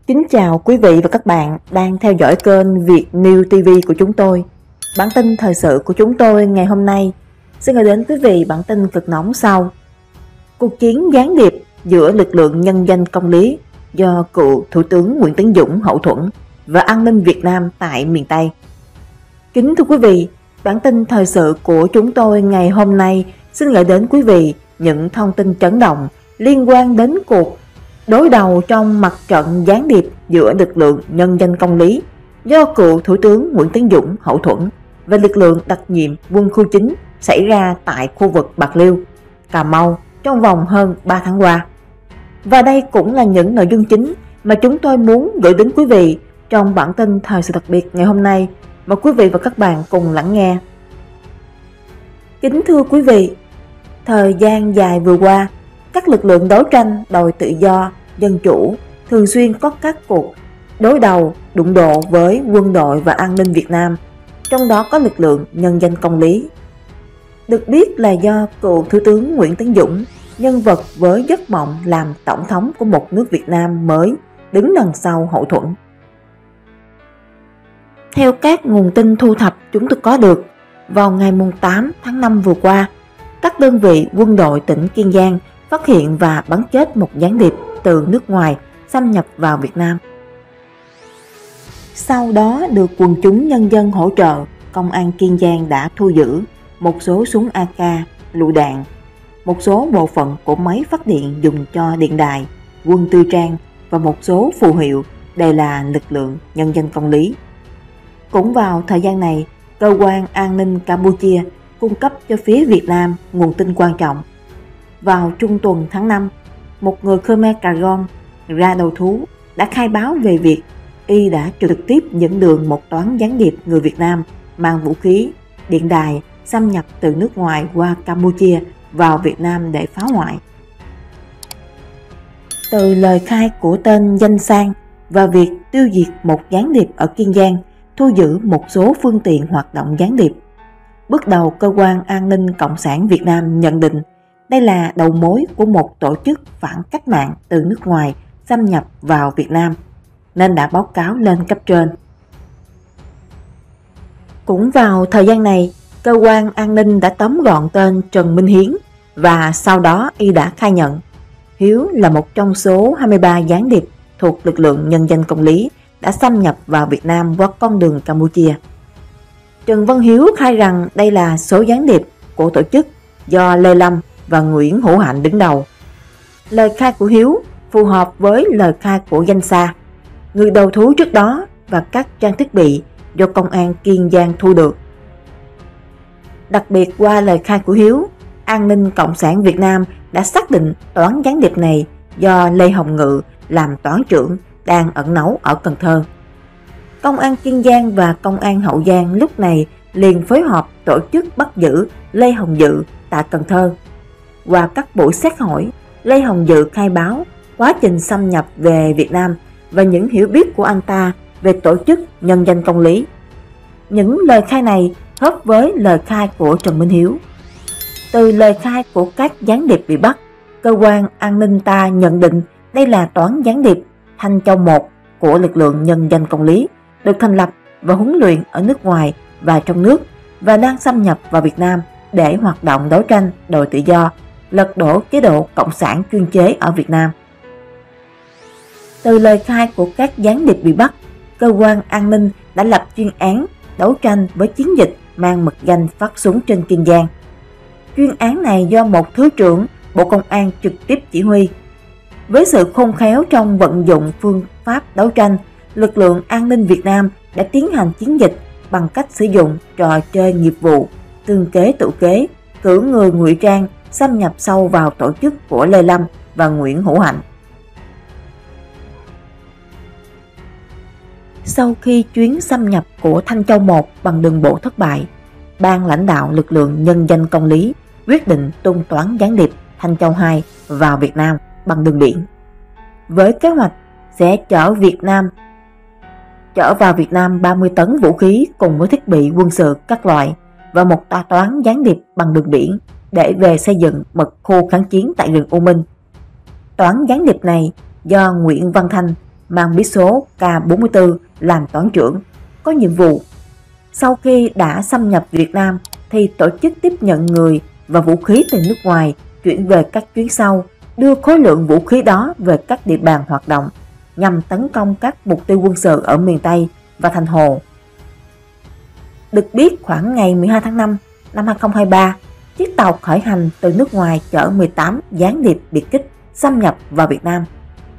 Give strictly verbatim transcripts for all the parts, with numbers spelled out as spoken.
Kính chào quý vị và các bạn đang theo dõi kênh Việt News ti vi của chúng tôi. Bản tin thời sự của chúng tôi ngày hôm nay xin gửi đến quý vị bản tin cực nóng sau. Cuộc chiến gián điệp giữa lực lượng nhân danh công lý do cựu Thủ tướng Nguyễn Tấn Dũng hậu thuẫn và an ninh Việt Nam tại miền Tây. Kính thưa quý vị, bản tin thời sự của chúng tôi ngày hôm nay xin gửi đến quý vị những thông tin chấn động liên quan đến cuộc đối đầu trong mặt trận gián điệp giữa lực lượng nhân danh công lý do cựu Thủ tướng Nguyễn Tấn Dũng hậu thuẫn và lực lượng đặc nhiệm quân khu chín xảy ra tại khu vực Bạc Liêu, Cà Mau trong vòng hơn ba tháng qua. Và đây cũng là những nội dung chính mà chúng tôi muốn gửi đến quý vị trong bản tin thời sự đặc biệt ngày hôm nay. Mời quý vị và các bạn cùng lắng nghe. Kính thưa quý vị, thời gian dài vừa qua, các lực lượng đấu tranh đòi tự do, dân chủ thường xuyên có các cuộc đối đầu, đụng độ với quân đội và an ninh Việt Nam, trong đó có lực lượng nhân danh công lý. Được biết là do cựu Thủ tướng Nguyễn Tấn Dũng, nhân vật với giấc mộng làm tổng thống của một nước Việt Nam mới, đứng đằng sau hậu thuẫn. Theo các nguồn tin thu thập chúng tôi có được, vào ngày tám tháng năm vừa qua, các đơn vị quân đội tỉnh Kiên Giang phát hiện và bắn chết một gián điệp từ nước ngoài xâm nhập vào Việt Nam. Sau đó được quần chúng nhân dân hỗ trợ, công an Kiên Giang đã thu giữ một số súng a ca, lựu đạn, một số bộ phận của máy phát điện dùng cho điện đài, quân tư trang và một số phù hiệu đều là lực lượng nhân danh công lý. Cũng vào thời gian này, cơ quan an ninh Campuchia cung cấp cho phía Việt Nam nguồn tin quan trọng. Vào trung tuần tháng năm, một người Khmer Cà Rom ra đầu thú đã khai báo về việc y đã trực tiếp dẫn đường một toán gián điệp người Việt Nam mang vũ khí, điện đài xâm nhập từ nước ngoài qua Campuchia vào Việt Nam để phá hoại. Từ lời khai của tên Danh Sang và việc tiêu diệt một gián điệp ở Kiên Giang, thu giữ một số phương tiện hoạt động gián điệp, bước đầu cơ quan an ninh Cộng sản Việt Nam nhận định đây là đầu mối của một tổ chức phản cách mạng từ nước ngoài xâm nhập vào Việt Nam, nên đã báo cáo lên cấp trên. Cũng vào thời gian này, cơ quan an ninh đã tóm gọn tên Trần Minh Hiến và sau đó y đã khai nhận Hiếu là một trong số hai mươi ba gián điệp thuộc lực lượng nhân danh công lý đã xâm nhập vào Việt Nam qua con đường Campuchia. Trần Văn Hiếu khai rằng đây là số gián điệp của tổ chức do Lê Lâm và Nguyễn Hữu Hạnh đứng đầu. Lời khai của Hiếu phù hợp với lời khai của Danh Sa, người đầu thú trước đó, và các trang thiết bị do công an Kiên Giang thu được. Đặc biệt qua lời khai của Hiếu, an ninh Cộng sản Việt Nam đã xác định toán gián điệp này do Lê Hồng Ngự làm toán trưởng đang ẩn náu ở Cần Thơ. Công an Kiên Giang và công an Hậu Giang lúc này liền phối hợp tổ chức bắt giữ Lê Hồng Dự tại Cần Thơ. Qua các buổi xét hỏi, Lê Hồng Dự khai báo quá trình xâm nhập về Việt Nam và những hiểu biết của anh ta về tổ chức nhân danh công lý. Những lời khai này khớp với lời khai của Trần Minh Hiếu. Từ lời khai của các gián điệp bị bắt, cơ quan an ninh ta nhận định đây là toán gián điệp Thanh Châu một của lực lượng nhân danh công lý, được thành lập và huấn luyện ở nước ngoài và trong nước và đang xâm nhập vào Việt Nam để hoạt động đấu tranh đòi tự do, lật đổ chế độ cộng sản chuyên chế ở Việt Nam. Từ lời khai của các gián điệp bị bắt, cơ quan an ninh đã lập chuyên án đấu tranh với chiến dịch mang mật danh phát súng trên Kiên Giang. Chuyên án này do một thứ trưởng Bộ Công an trực tiếp chỉ huy. Với sự khôn khéo trong vận dụng phương pháp đấu tranh, lực lượng an ninh Việt Nam đã tiến hành chiến dịch bằng cách sử dụng trò chơi nghiệp vụ, tương kế tự kế, cử người ngụy trang xâm nhập sâu vào tổ chức của Lê Lâm và Nguyễn Hữu Hạnh. Sau khi chuyến xâm nhập của Thanh Châu một bằng đường bộ thất bại, ban lãnh đạo lực lượng nhân danh công lý quyết định tung toán gián điệp Thanh Châu hai vào Việt Nam bằng đường biển, với kế hoạch sẽ chở Việt Nam chở vào Việt Nam ba mươi tấn vũ khí cùng với thiết bị quân sự các loại và một tòa toán gián điệp bằng đường biển để về xây dựng mật khu kháng chiến tại rừng U Minh. Toán gián điệp này do Nguyễn Văn Thanh, mang bí số K bốn mươi tư làm toán trưởng, có nhiệm vụ sau khi đã xâm nhập Việt Nam thì tổ chức tiếp nhận người và vũ khí từ nước ngoài chuyển về các chuyến sau, đưa khối lượng vũ khí đó về các địa bàn hoạt động nhằm tấn công các mục tiêu quân sự ở miền Tây và thành Hồ. Được biết khoảng ngày mười hai tháng năm năm hai nghìn không trăm hai mươi ba, chiếc tàu khởi hành từ nước ngoài chở mười tám gián điệp biệt kích xâm nhập vào Việt Nam.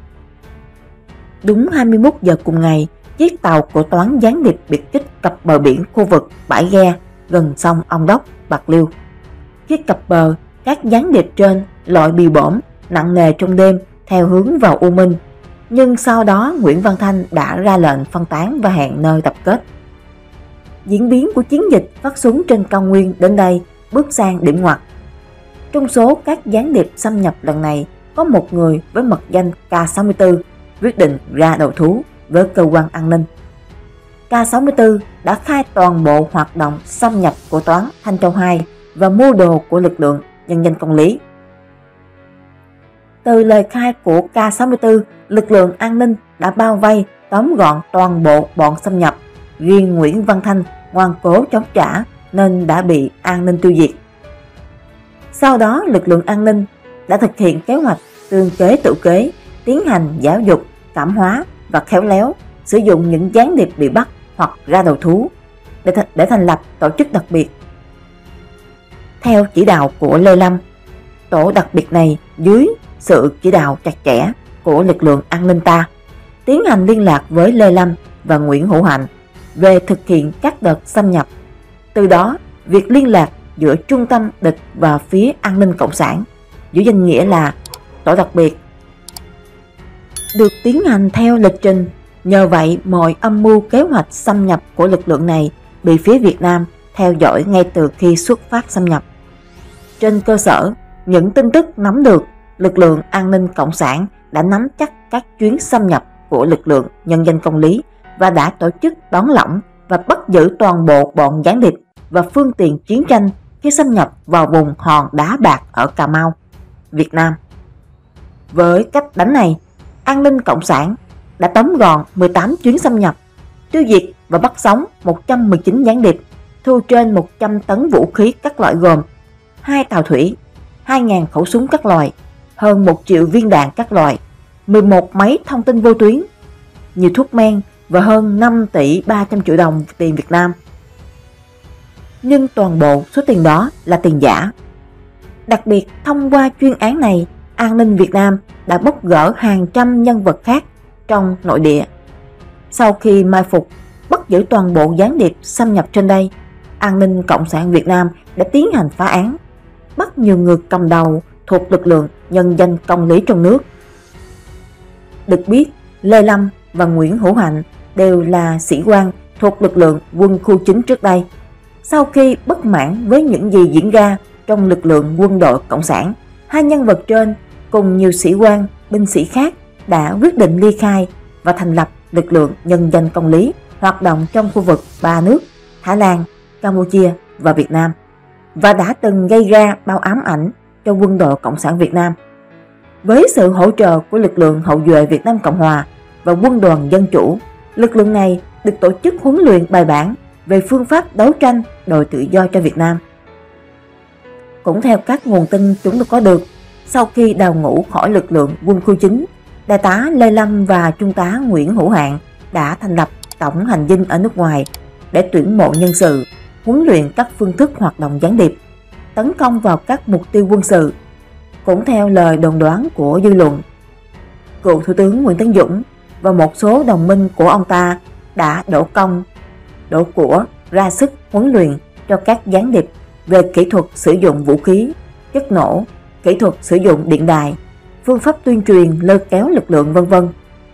Đúng hai mươi mốt giờ cùng ngày, chiếc tàu của toán gián điệp biệt kích cập bờ biển khu vực bãi ghe gần sông Ông Đốc, Bạc Liêu. Khi cập bờ, các gián điệp trên lội bì bõm nặng nề trong đêm theo hướng vào U Minh, nhưng sau đó Nguyễn Văn Thanh đã ra lệnh phân tán và hẹn nơi tập kết. Diễn biến của chiến dịch phát súng trên cao nguyên đến đây bước sang điểm ngoặt. Trong số các gián điệp xâm nhập lần này, có một người với mật danh K sáu mươi tư quyết định ra đầu thú với cơ quan an ninh. K sáu mươi tư đã khai toàn bộ hoạt động xâm nhập của toán Thanh Châu hai và mưu đồ của lực lượng nhân dân công lý. Từ lời khai của K sáu mươi tư, lực lượng an ninh đã bao vây tóm gọn toàn bộ bọn xâm nhập. Riêng Nguyễn Văn Thanh ngoan cố chống trả nên đã bị an ninh tiêu diệt. Sau đó lực lượng an ninh đã thực hiện kế hoạch tương kế tự kế, tiến hành giáo dục, cảm hóa và khéo léo, sử dụng những gián điệp bị bắt hoặc ra đầu thú để, th để thành lập tổ chức đặc biệt. Theo chỉ đạo của Lê Lâm, tổ đặc biệt này dưới sự chỉ đạo chặt chẽ của lực lượng an ninh ta tiến hành liên lạc với Lê Lâm và Nguyễn Hữu Hạnh về thực hiện các đợt xâm nhập. Từ đó, việc liên lạc giữa trung tâm địch và phía an ninh cộng sản dưới danh nghĩa là tổ đặc biệt được tiến hành theo lịch trình. Nhờ vậy, mọi âm mưu kế hoạch xâm nhập của lực lượng này bị phía Việt Nam theo dõi ngay từ khi xuất phát xâm nhập. Trên cơ sở những tin tức nắm được, lực lượng an ninh cộng sản đã nắm chắc các chuyến xâm nhập của lực lượng nhân dân công lý và đã tổ chức đón lỏng và bắt giữ toàn bộ bọn gián điệp và phương tiện chiến tranh khi xâm nhập vào vùng hòn đá bạc ở Cà Mau, Việt Nam. Với cách đánh này, an ninh cộng sản đã tóm gọn mười tám chuyến xâm nhập, tiêu diệt và bắt sống một trăm mười chín gián điệp, thu trên một trăm tấn vũ khí các loại gồm hai tàu thủy, hai nghìn khẩu súng các loại, hơn một triệu viên đạn các loại, mười một máy thông tin vô tuyến, nhiều thuốc men và hơn năm tỷ ba trăm triệu đồng tiền Việt Nam. Nhưng toàn bộ số tiền đó là tiền giả. Đặc biệt, thông qua chuyên án này, an ninh Việt Nam đã bóc gỡ hàng trăm nhân vật khác trong nội địa. Sau khi mai phục, bắt giữ toàn bộ gián điệp xâm nhập trên đây, an ninh cộng sản Việt Nam đã tiến hành phá án, bắt nhiều người cầm đầu thuộc lực lượng nhân dân công lý trong nước. Được biết, Lê Lâm và Nguyễn Hữu Hạnh đều là sĩ quan thuộc lực lượng quân khu chín trước đây. Sau khi bất mãn với những gì diễn ra trong lực lượng quân đội cộng sản, hai nhân vật trên cùng nhiều sĩ quan, binh sĩ khác đã quyết định ly khai và thành lập lực lượng nhân dân công lý hoạt động trong khu vực ba nước Thái Lan, Campuchia và Việt Nam, và đã từng gây ra bao ám ảnh cho quân đội Cộng sản Việt Nam. Với sự hỗ trợ của lực lượng hậu duệ Việt Nam Cộng Hòa và quân đoàn dân chủ, lực lượng này được tổ chức huấn luyện bài bản về phương pháp đấu tranh đòi tự do cho Việt Nam. Cũng theo các nguồn tin chúng tôi có được, sau khi đào ngũ khỏi lực lượng quân khu chín, Đại tá Lê Lâm và Trung tá Nguyễn Hữu Hạng đã thành lập tổng hành dinh ở nước ngoài để tuyển mộ nhân sự, huấn luyện các phương thức hoạt động gián điệp, tấn công vào các mục tiêu quân sự. Cũng theo lời đồn đoán của dư luận, cựu Thủ tướng Nguyễn Tấn Dũng và một số đồng minh của ông ta đã đổ công, đổ của ra sức huấn luyện cho các gián điệp về kỹ thuật sử dụng vũ khí, chất nổ, kỹ thuật sử dụng điện đài, phương pháp tuyên truyền lôi kéo lực lượng vân vân.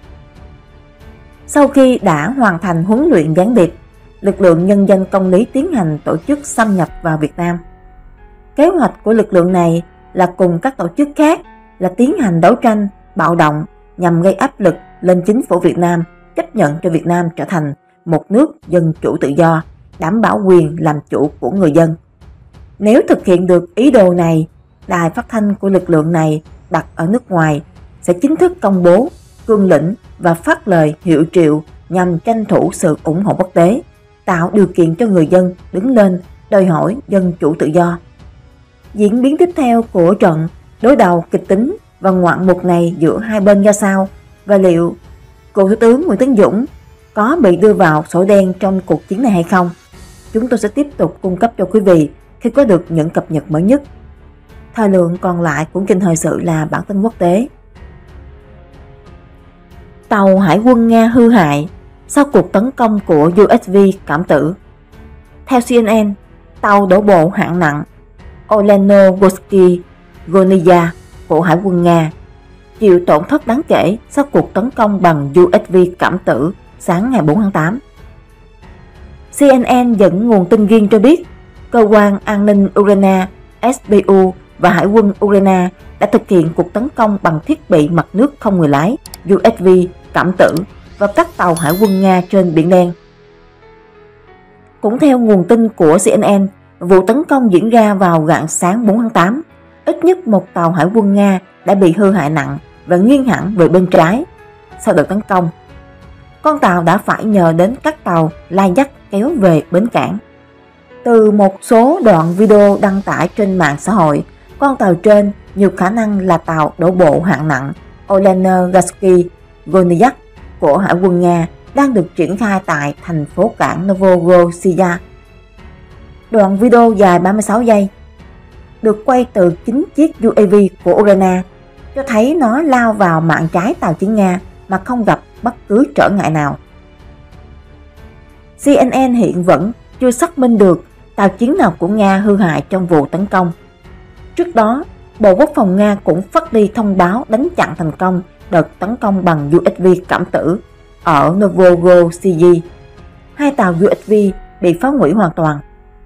Sau khi đã hoàn thành huấn luyện gián điệp, lực lượng nhân dân công lý tiến hành tổ chức xâm nhập vào Việt Nam. Kế hoạch của lực lượng này là cùng các tổ chức khác là tiến hành đấu tranh, bạo động nhằm gây áp lực lên chính phủ Việt Nam chấp nhận cho Việt Nam trở thành một nước dân chủ tự do, đảm bảo quyền làm chủ của người dân. Nếu thực hiện được ý đồ này, đài phát thanh của lực lượng này đặt ở nước ngoài sẽ chính thức công bố cương lĩnh và phát lời hiệu triệu nhằm tranh thủ sự ủng hộ quốc tế, tạo điều kiện cho người dân đứng lên đòi hỏi dân chủ tự do. Diễn biến tiếp theo của trận đối đầu kịch tính và ngoạn mục này giữa hai bên ra sao, và liệu cựu Thủ tướng Nguyễn Tấn Dũng có bị đưa vào sổ đen trong cuộc chiến này hay không? Chúng tôi sẽ tiếp tục cung cấp cho quý vị khi có được những cập nhật mới nhất. Thời lượng còn lại của kênh thời sự là bản tin quốc tế. Tàu hải quân Nga hư hại sau cuộc tấn công của u ét vê cảm tử. Theo xê en en, tàu đổ bộ hạng nặng Olenogorsky Goniya của Hải quân Nga chịu tổn thất đáng kể sau cuộc tấn công bằng u ét vê cảm tử sáng ngày bốn tháng tám. xê en en dẫn nguồn tin riêng cho biết cơ quan an ninh Ukraine ét bê u và Hải quân Ukraine đã thực hiện cuộc tấn công bằng thiết bị mặt nước không người lái u ét vê cảm tử vào các tàu hải quân Nga trên Biển Đen. Cũng theo nguồn tin của xê en en, vụ tấn công diễn ra vào rạng sáng bốn tháng tám. Ít nhất một tàu hải quân Nga đã bị hư hại nặng và nghiêng hẳn về bên trái. Sau đợt tấn công, con tàu đã phải nhờ đến các tàu lai dắt kéo về bến cảng. Từ một số đoạn video đăng tải trên mạng xã hội, con tàu trên nhiều khả năng là tàu đổ bộ hạng nặng Olenogorsky Goniya của Hải quân Nga đang được triển khai tại thành phố cảng Novorossiya. Đoạn video dài ba mươi sáu giây được quay từ chính chiếc u a vê của Ukraine cho thấy nó lao vào mạn trái tàu chiến Nga mà không gặp bất cứ trở ngại nào. xê en en hiện vẫn chưa xác minh được tàu chiến nào của Nga hư hại trong vụ tấn công. Trước đó, Bộ Quốc phòng Nga cũng phát đi thông báo đánh chặn thành công đợt tấn công bằng u ét vê cảm tử ở Novorossiya. Hai tàu u ét vê bị phá hủy hoàn toàn.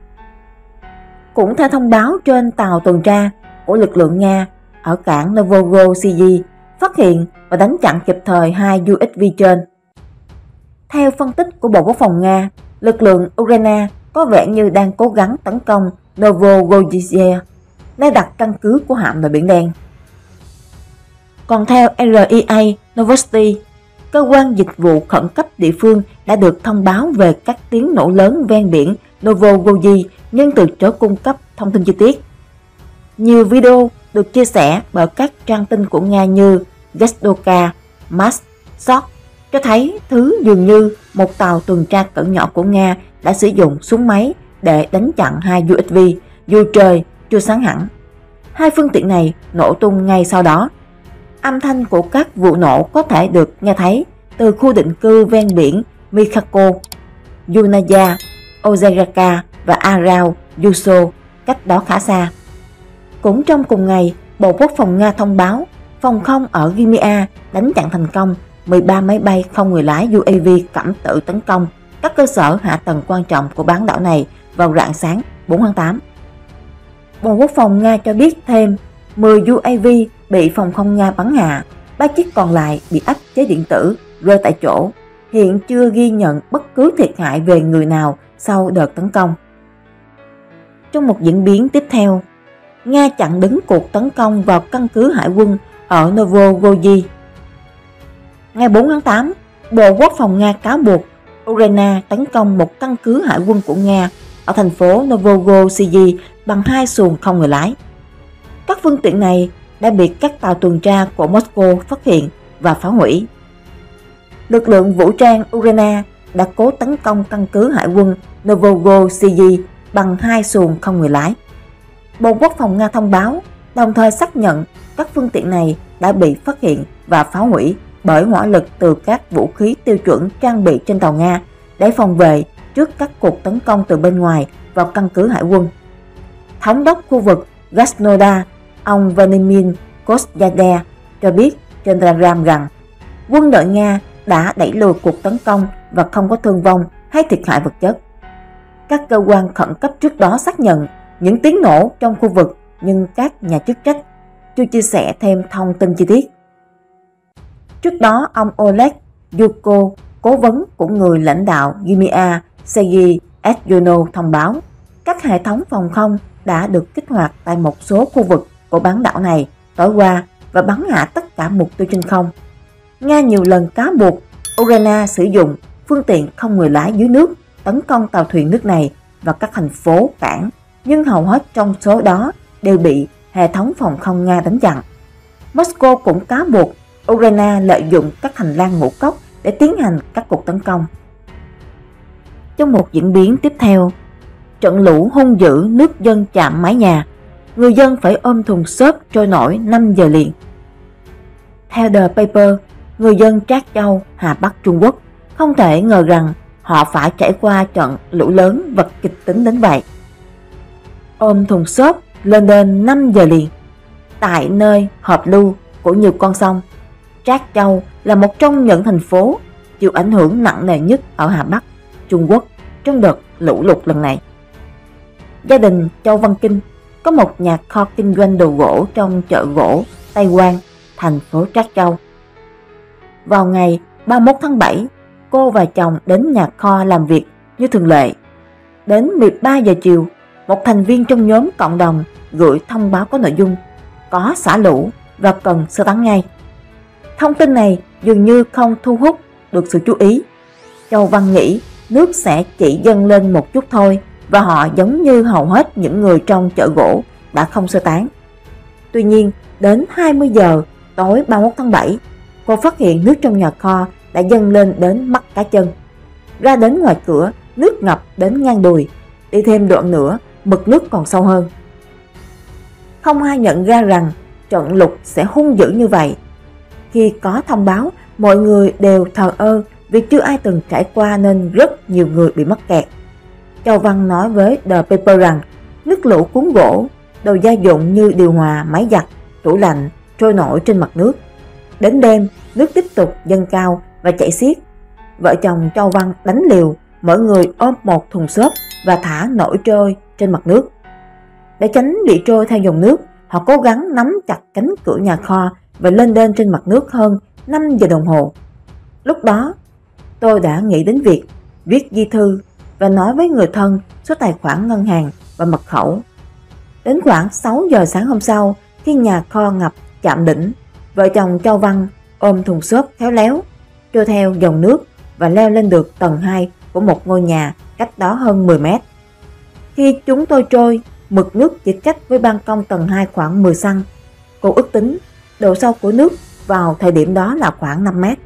Cũng theo thông báo trên tàu tuần tra của lực lượng Nga ở cảng Novorossiya phát hiện và đánh chặn kịp thời hai u ét vê trên. Theo phân tích của Bộ Quốc phòng Nga, lực lượng Ukraine có vẻ như đang cố gắng tấn công Novorossiya, nơi đặt căn cứ của hạm đội Biển Đen. Còn theo rờ i a Novosti, cơ quan dịch vụ khẩn cấp địa phương đã được thông báo về các tiếng nổ lớn ven biển Novorossiya nhưng từ chối cung cấp thông tin chi tiết. Nhiều video được chia sẻ bởi các trang tin của Nga như Gestoka, Mask, Shot cho thấy thứ dường như một tàu tuần tra cỡ nhỏ của Nga đã sử dụng súng máy để đánh chặn hai u ét vê dù trời chưa sáng hẳn. Hai phương tiện này nổ tung ngay sau đó. Âm thanh của các vụ nổ có thể được nghe thấy từ khu định cư ven biển Mikhalko, Yunaya, Ozeraka và Arao Yuso cách đó khá xa. Cũng trong cùng ngày, Bộ Quốc phòng Nga thông báo phòng không ở Crimea đánh chặn thành công mười ba máy bay không người lái u a vê cảm tử tấn công các cơ sở hạ tầng quan trọng của bán đảo này vào rạng sáng bốn tháng tám. Bộ Quốc phòng Nga cho biết thêm mười u a vê bị phòng không Nga bắn hạ, ba chiếc còn lại bị áp chế điện tử rơi tại chỗ. Hiện chưa ghi nhận bất cứ thiệt hại về người nào sau đợt tấn công. Trong một diễn biến tiếp theo, Nga chặn đứng cuộc tấn công vào căn cứ hải quân ở Novorossiya. Ngày bốn tháng tám, Bộ Quốc phòng Nga cáo buộc Ukraine tấn công một căn cứ hải quân của Nga ở thành phố Novorossiya bằng hai xuồng không người lái. Các phương tiện này đã bị các tàu tuần tra của Moscow phát hiện và phá hủy. Lực lượng vũ trang Ukraine đã cố tấn công căn cứ hải quân Novorossiya bằng hai xuồng không người lái. Bộ Quốc phòng Nga thông báo, đồng thời xác nhận các phương tiện này đã bị phát hiện và phá hủy bởi hỏa lực từ các vũ khí tiêu chuẩn trang bị trên tàu Nga để phòng vệ trước các cuộc tấn công từ bên ngoài vào căn cứ hải quân. Thống đốc khu vực Krasnodar, ông Vladimir Kostyadze cho biết trên Telegram rằng quân đội Nga đã đẩy lùi cuộc tấn công và không có thương vong hay thiệt hại vật chất. Các cơ quan khẩn cấp trước đó xác nhận những tiếng nổ trong khu vực nhưng các nhà chức trách chưa chia sẻ thêm thông tin chi tiết. Trước đó, ông Oleg Yuko, cố vấn của người lãnh đạo Crimea Sergei Aksyonov thông báo các hệ thống phòng không đã được kích hoạt tại một số khu vực của bán đảo này tối qua và bắn hạ tất cả mục tiêu trên không. Nga nhiều lần cáo buộc Ukraine sử dụng phương tiện không người lái dưới nước tấn công tàu thuyền nước này và các thành phố cảng, nhưng hầu hết trong số đó đều bị hệ thống phòng không Nga đánh chặn. Moscow cũng cáo buộc Ukraine lợi dụng các hành lang ngũ cốc để tiến hành các cuộc tấn công. Trong một diễn biến tiếp theo, trận lũ hung dữ nước dân chạm mái nhà, người dân phải ôm thùng xốp trôi nổi năm giờ liền. Theo The Paper, người dân Trác Châu, Hà Bắc Trung Quốc không thể ngờ rằng họ phải trải qua trận lũ lớn và kịch tính đến vậy. Ôm thùng xốp lên đên năm giờ liền. Tại nơi hợp lưu của nhiều con sông, Trác Châu là một trong những thành phố chịu ảnh hưởng nặng nề nhất ở Hà Bắc Trung Quốc trong đợt lũ lụt lần này. Gia đình Châu Văn Kinh có một nhà kho kinh doanh đồ gỗ trong chợ gỗ Tây Quan, thành phố Trác Châu. Vào ngày ba mươi mốt tháng bảy, cô và chồng đến nhà kho làm việc như thường lệ. Đến mười ba giờ chiều, một thành viên trong nhóm cộng đồng gửi thông báo có nội dung có xả lũ và cần sơ tán ngay. Thông tin này dường như không thu hút được sự chú ý. Châu Văn nghĩ nước sẽ chỉ dâng lên một chút thôi và họ giống như hầu hết những người trong chợ gỗ đã không sơ tán. Tuy nhiên, đến hai mươi giờ tối ba mươi mốt tháng bảy, cô phát hiện nước trong nhà kho đã dâng lên đến mắt cá chân. Ra đến ngoài cửa, nước ngập đến ngang đùi, đi thêm đoạn nữa, mực nước còn sâu hơn. Không ai nhận ra rằng trận lụt sẽ hung dữ như vậy. Khi có thông báo, mọi người đều thờ ơ vì chưa ai từng trải qua nên rất nhiều người bị mắc kẹt. Châu Văn nói với The Paper rằng nước lũ cuốn gỗ, đồ gia dụng như điều hòa, máy giặt, tủ lạnh trôi nổi trên mặt nước. Đến đêm, nước tiếp tục dâng cao và chảy xiết. Vợ chồng Châu Văn đánh liều, mỗi người ôm một thùng xốp và thả nổi trôi trên mặt nước. Để tránh bị trôi theo dòng nước, họ cố gắng nắm chặt cánh cửa nhà kho và lên đên trên mặt nước hơn năm giờ đồng hồ. Lúc đó, tôi đã nghĩ đến việc viết di thư và nói với người thân số tài khoản ngân hàng và mật khẩu. Đến khoảng sáu giờ sáng hôm sau, khi nhà kho ngập chạm đỉnh, vợ chồng Châu Văn ôm thùng xốp khéo léo trôi theo dòng nước và leo lên được tầng hai của một ngôi nhà cách đó hơn mười mét. Khi chúng tôi trôi, mực nước chỉ cách với ban công tầng hai khoảng mười xăng-ti-mét. Cô ước tính độ sâu của nước vào thời điểm đó là khoảng năm mét.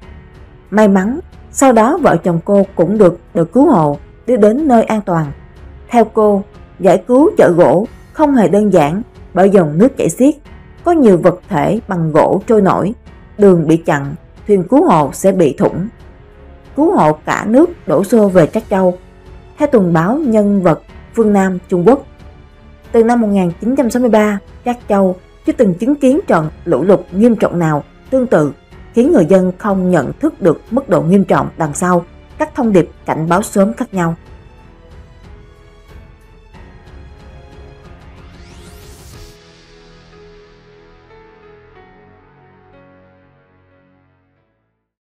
May mắn, sau đó vợ chồng cô cũng được đội cứu hộ đưa đến nơi an toàn. Theo cô, giải cứu chợ gỗ không hề đơn giản bởi dòng nước chảy xiết, có nhiều vật thể bằng gỗ trôi nổi, đường bị chặn, thuyền cứu hộ sẽ bị thủng. Cứu hộ cả nước đổ xô về Trác Châu. Theo tuần báo Nhân vật phương Nam Trung Quốc, từ năm một nghìn chín trăm sáu mươi ba, Trác Châu chưa từng chứng kiến trận lũ lụt nghiêm trọng nào tương tự, khiến người dân không nhận thức được mức độ nghiêm trọng đằng sau các thông điệp cảnh báo sớm khác nhau.